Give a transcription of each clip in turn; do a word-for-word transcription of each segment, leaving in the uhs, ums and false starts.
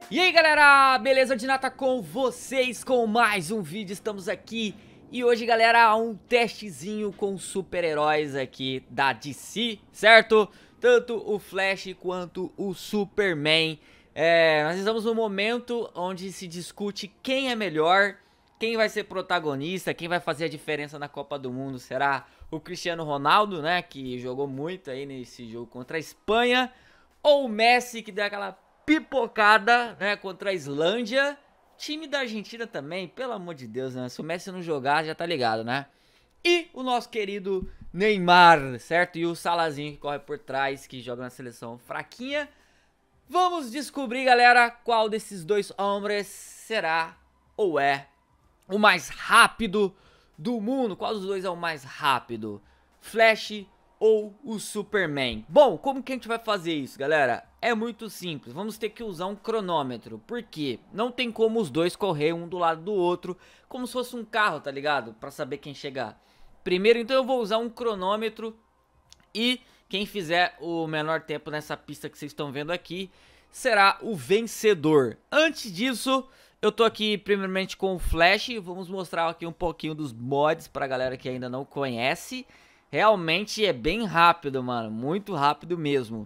E aí galera, beleza de nata com vocês com mais um vídeo, estamos aqui e hoje galera um testezinho com super-heróis aqui da D C, certo? Tanto o Flash quanto o Superman. é, Nós estamos num momento onde se discute quem é melhor, quem vai ser protagonista, quem vai fazer a diferença na Copa do Mundo. Será o Cristiano Ronaldo, né, que jogou muito aí nesse jogo contra a Espanha, ou o Messi, que deu aquela pipocada, né, contra a Islândia. Time da Argentina também, pelo amor de Deus, né? Se o Messi não jogar, já tá ligado, né? E o nosso querido Neymar, certo? E o Salazinho que corre por trás, que joga na seleção fraquinha. Vamos descobrir, galera, qual desses dois homens será ou é o mais rápido do mundo. Qual dos dois é o mais rápido? Flash ou o Superman? Bom, como que a gente vai fazer isso, galera? É muito simples, vamos ter que usar um cronômetro. Por quê? Não tem como os dois correr um do lado do outro, como se fosse um carro, tá ligado? Pra saber quem chegar primeiro, então eu vou usar um cronômetro. E quem fizer o menor tempo nessa pista que vocês estão vendo aqui será o vencedor. Antes disso, eu tô aqui primeiramente com o Flash. Vamos mostrar aqui um pouquinho dos mods pra galera que ainda não conhece. Realmente é bem rápido, mano, muito rápido mesmo.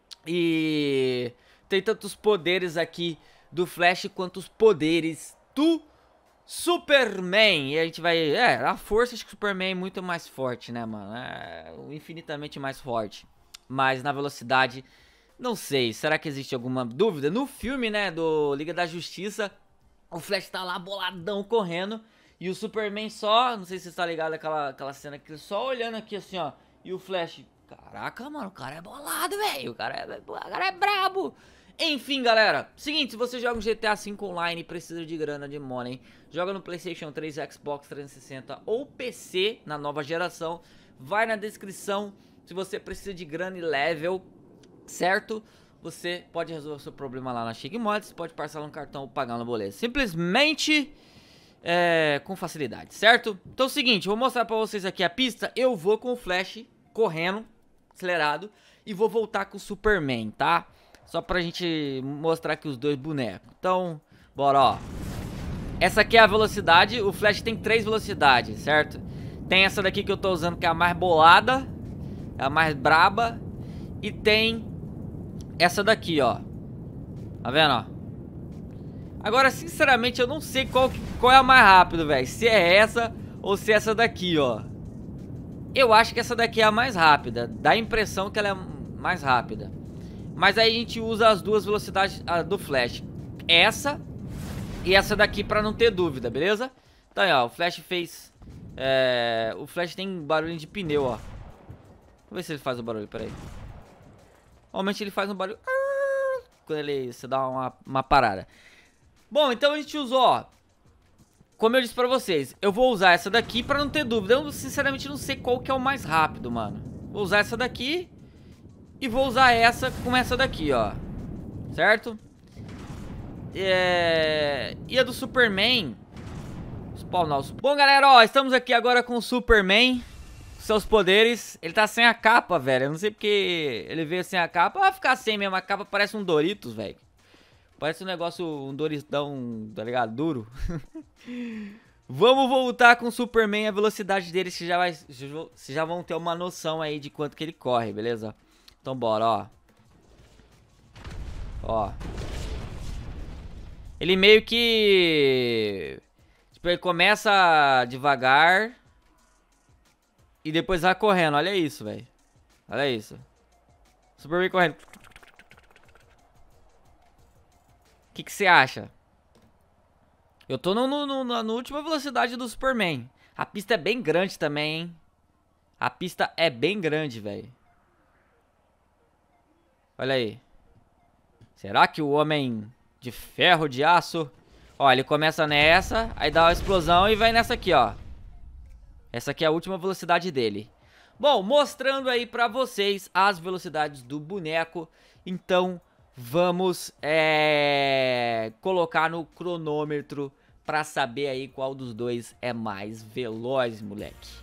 E tem tantos poderes aqui do Flash quanto os poderes do Superman. E a gente vai... É, a força acho que o Superman é muito mais forte, né, mano? É infinitamente mais forte. Mas na velocidade, não sei. Será que existe alguma dúvida? No filme, né, do Liga da Justiça, o Flash tá lá boladão correndo. E o Superman só... Não sei se você tá ligado aquela, aquela cena que só olhando aqui assim, ó. E o Flash... Caraca, mano, o cara é bolado, velho. O cara é, o cara é brabo. Enfim, galera, seguinte, se você joga um G T A cinco online e precisa de grana, de money, joga no PlayStation três, Xbox trezentos e sessenta ou P C na nova geração, vai na descrição. Se você precisa de grana e level, certo? Você pode resolver o seu problema lá na Chique Mods, pode parcelar no cartão ou pagar no boleto. Simplesmente é, com facilidade, certo? Então é o seguinte, vou mostrar pra vocês aqui a pista. Eu vou com o Flash correndo, acelerado, e vou voltar com o Superman, tá? Só pra gente mostrar aqui os dois bonecos. Então, bora, ó. Essa aqui é a velocidade. O Flash tem três velocidades, certo? Tem essa daqui que eu tô usando, que é a mais bolada, é a mais braba. E tem essa daqui, ó. Tá vendo, ó? Agora, sinceramente, eu não sei qual, qual é a mais rápida, velho. Se é essa ou se é essa daqui, ó. Eu acho que essa daqui é a mais rápida. Dá a impressão que ela é mais rápida. Mas aí a gente usa as duas velocidades do Flash. Essa e essa daqui pra não ter dúvida, beleza? Então, ó, o Flash fez... É, o Flash tem barulho de pneu, ó. Vamos ver se ele faz o barulho, peraí. Normalmente ele faz um barulho... Quando ele se dá uma, uma parada. Bom, então a gente usou, ó. Como eu disse pra vocês, eu vou usar essa daqui pra não ter dúvida. Eu sinceramente não sei qual que é o mais rápido, mano. Vou usar essa daqui... E vou usar essa com essa daqui, ó. Certo? É... E a do Superman... Spawnar o... Bom, galera, ó. Estamos aqui agora com o Superman. Seus poderes. Ele tá sem a capa, velho. Eu não sei porque ele veio sem a capa. Vai ficar sem mesmo. A capa parece um Doritos, velho. Parece um negócio... Um Doritão, tá ligado? Duro. Vamos voltar com o Superman. A velocidade dele. Vocês já, vai... Vocês já vão ter uma noção aí de quanto que ele corre, beleza? Então bora, ó. Ó. Ele meio que... Tipo, ele começa devagar e depois vai correndo. Olha isso, velho. Olha isso. Superman correndo. O que que você acha? Eu tô no, no, no, na última velocidade do Superman. A pista é bem grande também, hein? A pista é bem grande, velho. Olha aí. Será que o homem de ferro, de aço... Ó, ele começa nessa, aí dá uma explosão e vai nessa aqui, ó. Essa aqui é a última velocidade dele. Bom, mostrando aí pra vocês as velocidades do boneco. Então, vamos é... colocar no cronômetro pra saber aí qual dos dois é mais veloz, moleque.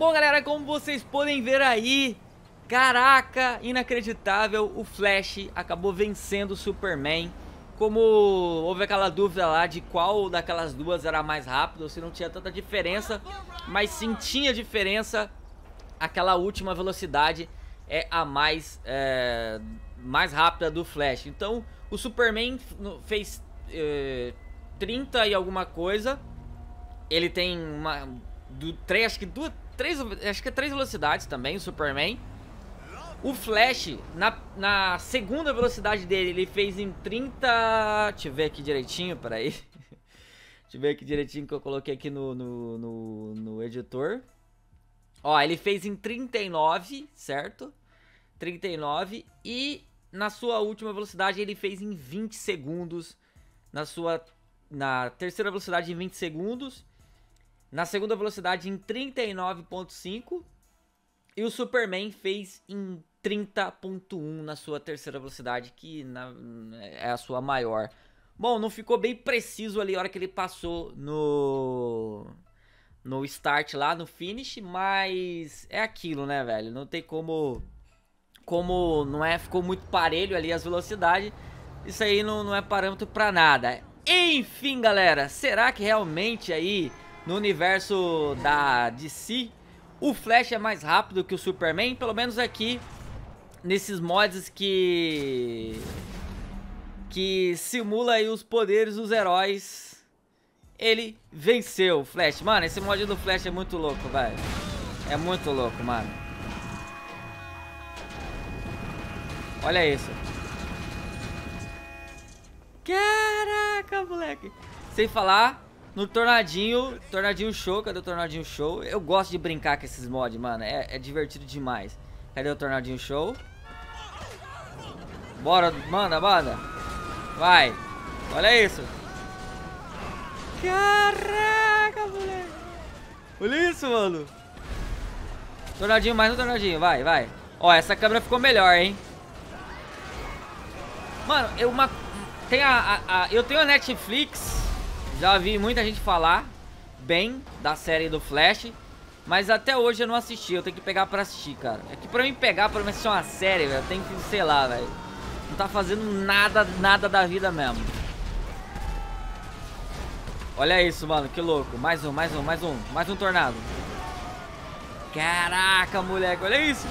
Bom, galera, como vocês podem ver aí, caraca, inacreditável, o Flash acabou vencendo o Superman. Como houve aquela dúvida lá de qual daquelas duas era mais rápido, se não tinha tanta diferença, mas sim tinha diferença, aquela última velocidade é a mais, é, mais rápida do Flash. Então o Superman fez é, trinta e alguma coisa, ele tem uma, do, três, acho que duas, três, acho que é três velocidades também, o Superman. O Flash, na, na segunda velocidade dele, ele fez em trinta... Deixa eu ver aqui direitinho, peraí. Deixa eu ver aqui direitinho que eu coloquei aqui no, no, no, no editor. Ó, ele fez em trinta e nove, certo? trinta e nove. E na sua última velocidade ele fez em vinte segundos. Na sua... Na terceira velocidade em vinte segundos. Na segunda velocidade em trinta e nove ponto cinco. E o Superman fez em trinta ponto um na sua terceira velocidade, que na, é a sua maior. Bom, não ficou bem preciso ali a hora que ele passou no no start lá, no finish, mas é aquilo, né, velho? Não tem como, como não é, ficou muito parelho ali as velocidades, isso aí não, não é parâmetro pra nada. Enfim, galera, será que realmente aí no universo da D C o Flash é mais rápido que o Superman? Pelo menos aqui nesses mods que que simula aí os poderes dos heróis, ele venceu o Flash. Mano, esse mod do Flash é muito louco, velho. É muito louco, mano. Olha isso. Caraca, moleque. Sem falar no Tornadinho, Tornadinho Show. Cadê o Tornadinho Show? Eu gosto de brincar com esses mods, mano. É, é divertido demais. Cadê o Tornadinho Show? Bora, manda, manda. Vai. Olha isso. Caraca, moleque. Olha isso, mano. Tornadinho, mais um tornadinho. Vai, vai. Ó, essa câmera ficou melhor, hein. Mano, eu uma... Tem a, a, a... Eu tenho a Netflix. Já vi muita gente falar bem da série do Flash, mas até hoje eu não assisti. Eu tenho que pegar pra assistir, cara. É que pra mim pegar, pra mim assistir uma série, velho, eu tenho que, sei lá, velho, não tá fazendo nada, nada da vida mesmo. Olha isso, mano, que louco. Mais um, mais um, mais um, mais um tornado. Caraca, moleque, olha isso.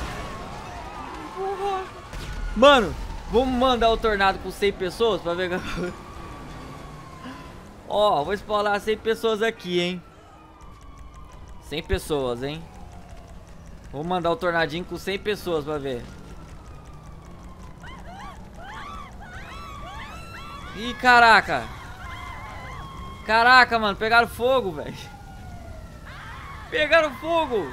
Mano, vamos mandar o tornado com cem pessoas pra ver... Ó, oh, vou spawnar cem pessoas aqui, hein. cem pessoas, hein. Vou mandar o tornadinho com cem pessoas pra ver. Ih, caraca. Caraca, mano, pegaram fogo, velho. Pegaram fogo.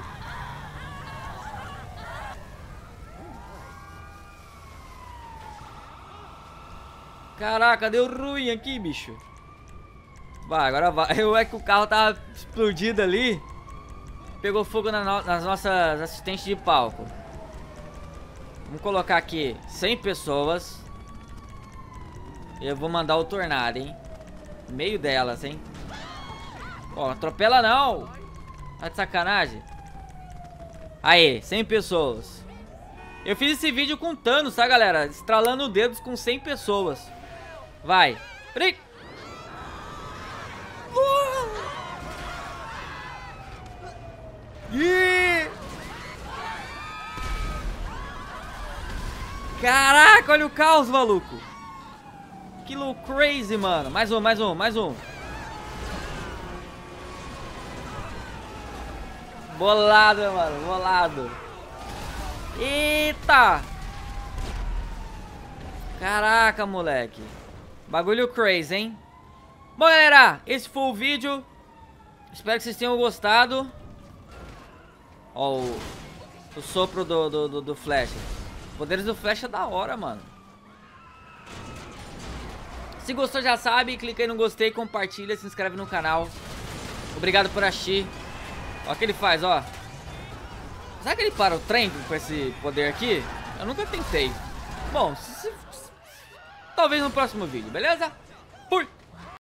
Caraca, deu ruim aqui, bicho. Vai, agora vai. Eu é que o carro tava explodido ali. Pegou fogo na no, nas nossas assistentes de palco. Vamos colocar aqui cem pessoas. Eu vou mandar o tornado, hein. No meio delas, hein. Ó, atropela não. Tá de sacanagem. Aí, cem pessoas. Eu fiz esse vídeo com Thanos, tá, galera? Estralando dedos com cem pessoas. Vai. Peraí. Yeah. Caraca, olha o caos, maluco. Que louco, crazy, mano. Mais um, mais um, mais um. Bolado, mano, bolado. Eita. Caraca, moleque. Bagulho crazy, hein. Bom, galera, esse foi o vídeo. Espero que vocês tenham gostado. Ó, o, o sopro do, do, do, do Flash. Poderes do Flash é da hora, mano. Se gostou, já sabe, clica aí no gostei, compartilha, se inscreve no canal. Obrigado por assistir. Ó o que ele faz, ó. Será que ele para o trem com esse poder aqui? Eu nunca tentei. Bom, se, se, talvez no próximo vídeo, beleza? Fui!